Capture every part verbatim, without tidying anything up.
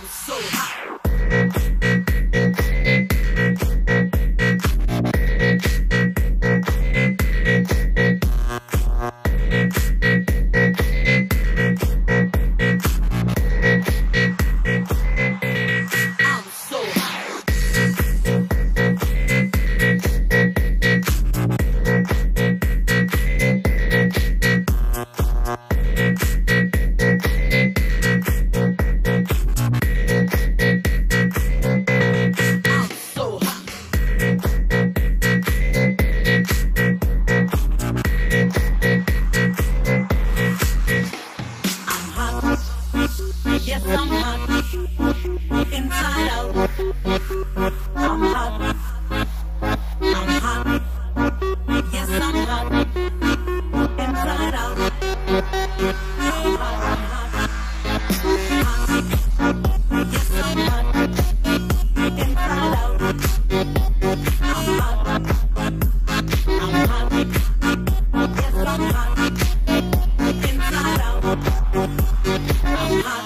Yes, I'm hot, inside out. I'm hot, I'm hot. Yes, I'm hot, inside out. I'm hot, I'm hot, hot. Yes, I'm hot, inside out. I'm hot, I'm hot. Yes, I'm hot, inside out. I'm hot.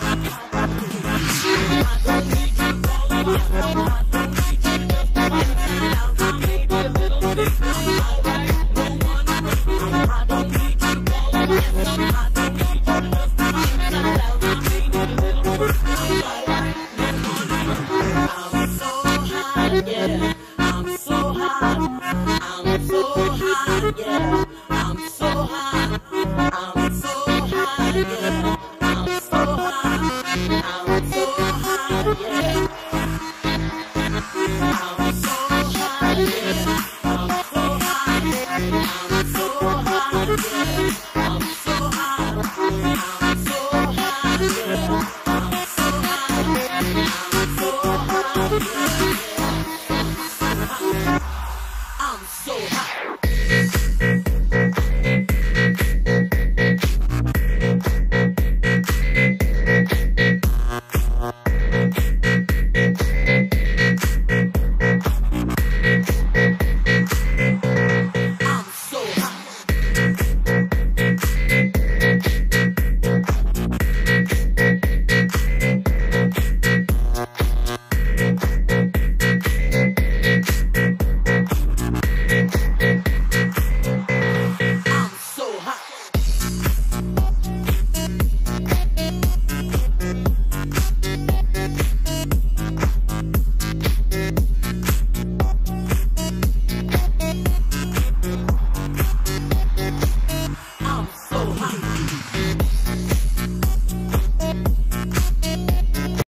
I'm